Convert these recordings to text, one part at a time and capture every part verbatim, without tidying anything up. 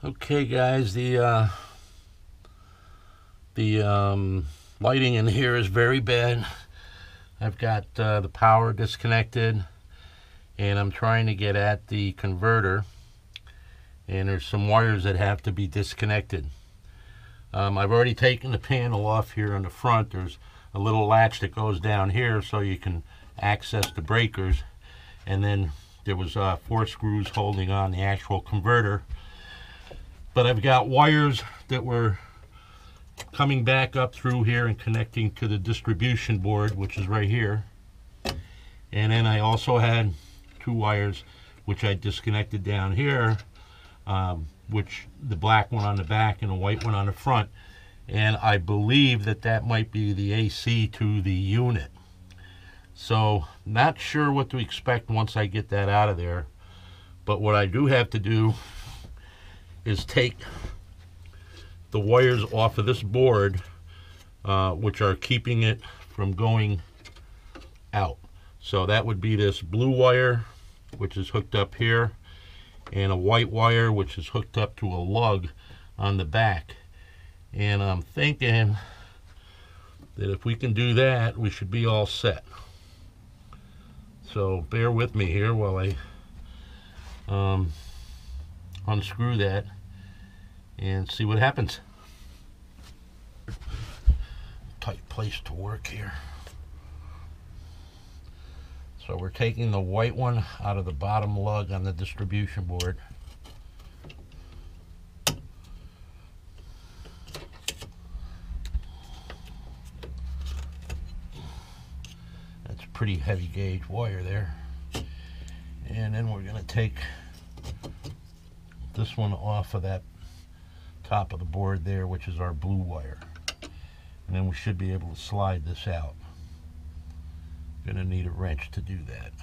Okay, guys, the uh, the um, lighting in here is very bad. I've got uh, the power disconnected, and I'm trying to get at the converter, and there's some wires that have to be disconnected. Um, I've already taken the panel off here on the front. There's a little latch that goes down here so you can access the breakers, and then there was uh, four screws holding on the actual converter. But I've got wires that were coming back up through here and connecting to the distribution board, which is right here. And then I also had two wires which I disconnected down here, um, which the black one on the back and the white one on the front. And I believe that that might be the A C to the unit. So not sure what to expect once I get that out of there. But what I do have to do is take the wires off of this board, uh, which are keeping it from going out. So that would be this blue wire, which is hooked up here, and a white wire, which is hooked up to a lug on the back. And I'm thinking that if we can do that, we should be all set. So bear with me here while I um, unscrew that and see what happens. Tight place to work here. So we're taking the white one out of the bottom lug on the distribution board. That's a pretty heavy gauge wire there. And then we're going to take this one off of that top of the board there, which is our blue wire. And then we should be able to slide this out. Gonna need a wrench to do that.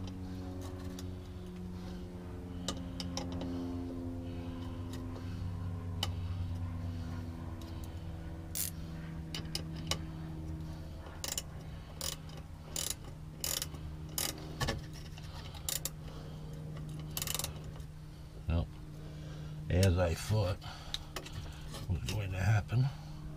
Well, as I thought was going to happen.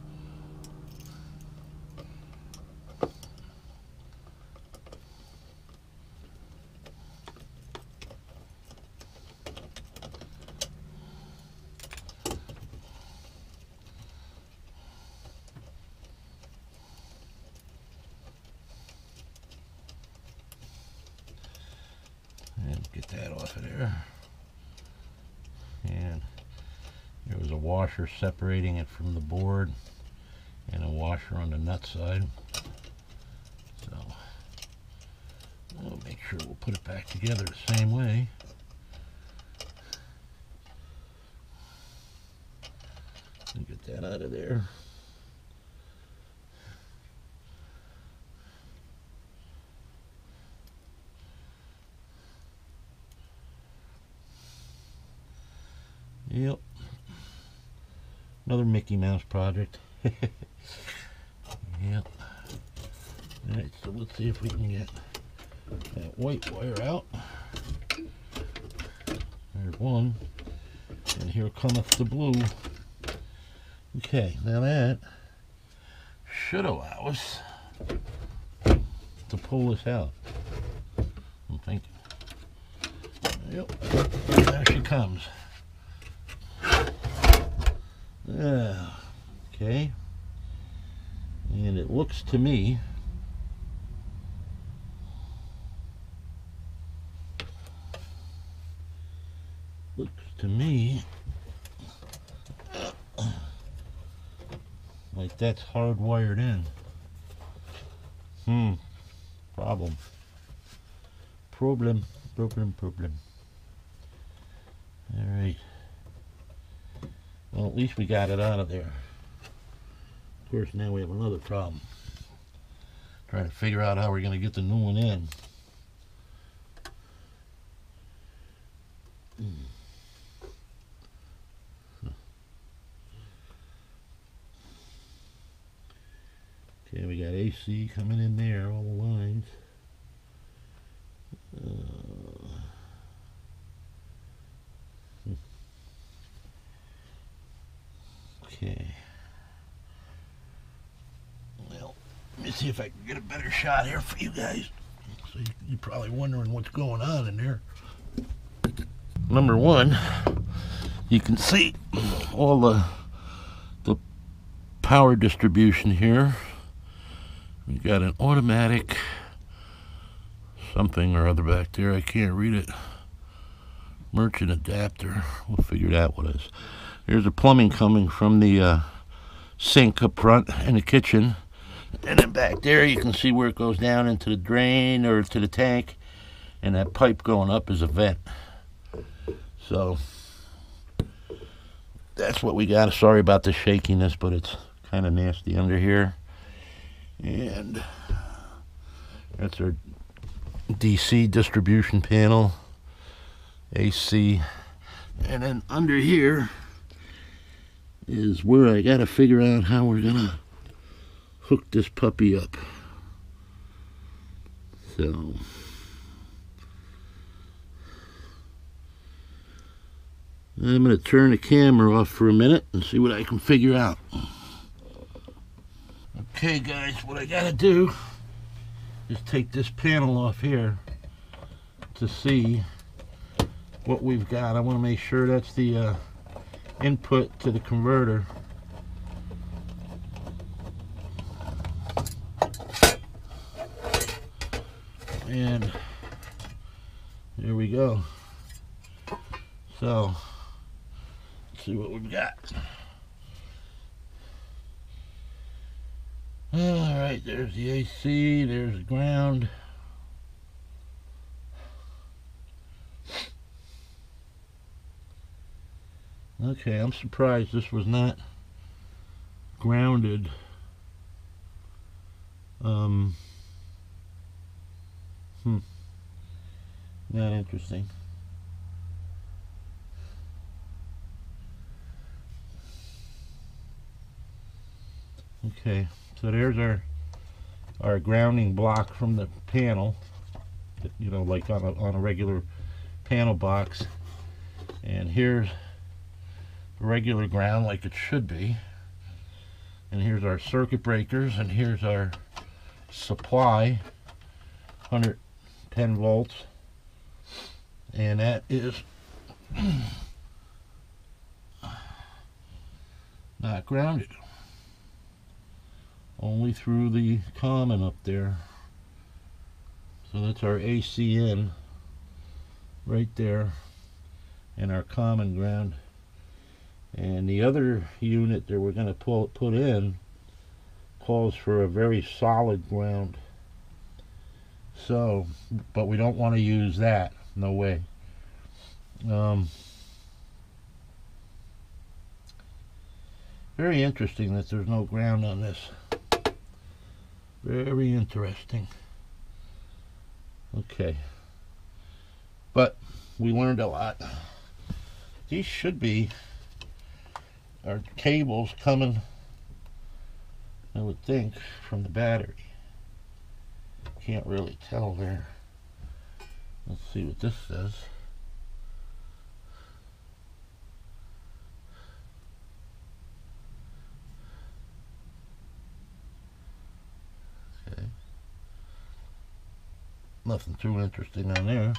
And get that off of there. And there was a washer separating it from the board and a washer on the nut side. So we'll make sure we'll put it back together the same way. And get that out of there. Yep. Another Mickey Mouse project. Yep. Alright, so let's see if we can get that white wire out. There's one. And here cometh the blue. Okay, now that should allow us to pull this out. I'm thinking. Yep. There she comes. Yeah, okay, and it looks to me looks to me like that's hardwired in. Hmm, problem, problem, problem, problem. All right. Well, at least we got it out of there. Of course, now we have another problem. Trying to figure out how we're going to get the new one in. Okay, we got A C coming in there, all the lines. Uh, Okay. Well, let me see if I can get a better shot here for you guys. So you, you're probably wondering what's going on in there. Number one, you can see all the the power distribution here. We got an automatic something or other back there. I can't read it. Merchant adapter. We'll figure it out what it is. Here's the plumbing coming from the uh, sink up front in the kitchen. And then back there you can see where it goes down into the drain or to the tank. And that pipe going up is a vent. So that's what we got. Sorry about the shakiness, but it's kind of nasty under here. And that's our D C distribution panel, A C. And then under here is where I gotta figure out how we're gonna hook this puppy up. So I'm going to turn the camera off for a minute and see what I can figure out. Okay guys, what I got to do is take this panel off here to see what we've got. I want to make sure that's the uh, input to the converter. And there we go. So see what we've got. Alright, there's the A C, there's the ground. Okay, I'm surprised this was not grounded. Um, hmm, not interesting. Okay, so there's our our grounding block from the panel, you know, like on a, on a regular panel box. And here's regular ground like it should be. And here's our circuit breakers, and here's our supply, one hundred ten volts. And that is not grounded. Only through the common up there. So that's our A C in right there, and our common ground. And the other unit that we're going to pull, put in calls for a very solid ground. So, but we don't want to use that. No way. Um, very interesting that there's no ground on this. Very interesting. Okay. But we learned a lot. These should be our cables coming, I would think, from the battery. Can't really tell there. Let's see what this says. Okay. Nothing too interesting on there.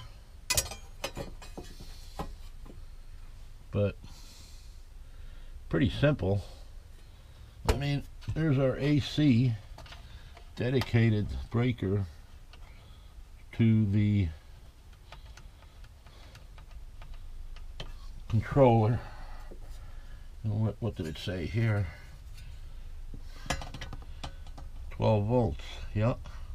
But pretty simple. I mean, there's our A C dedicated breaker to the controller. And what, what did it say here? twelve volts. Yep.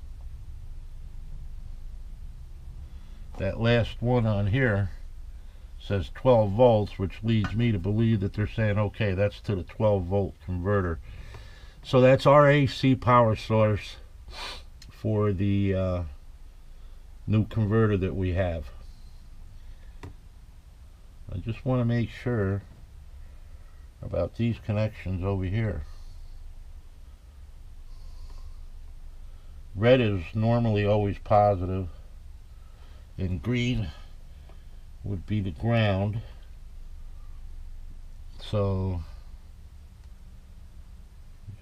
That last one on here says twelve volts, which leads me to believe that they're saying, okay, that's to the twelve volt converter. So that's our A C power source for the uh, new converter that we have. I just want to make sure about these connections over here. Red is normally always positive, and green would be the ground. So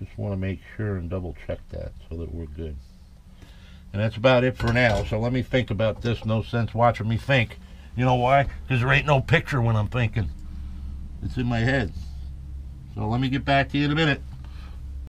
Just want to make sure and double check that so that we're good. And that's about it for now. So let me think about this. No sense watching me think. You know why? Because there ain't no picture when I'm thinking. It's in my head. So let me get back to you in a minute.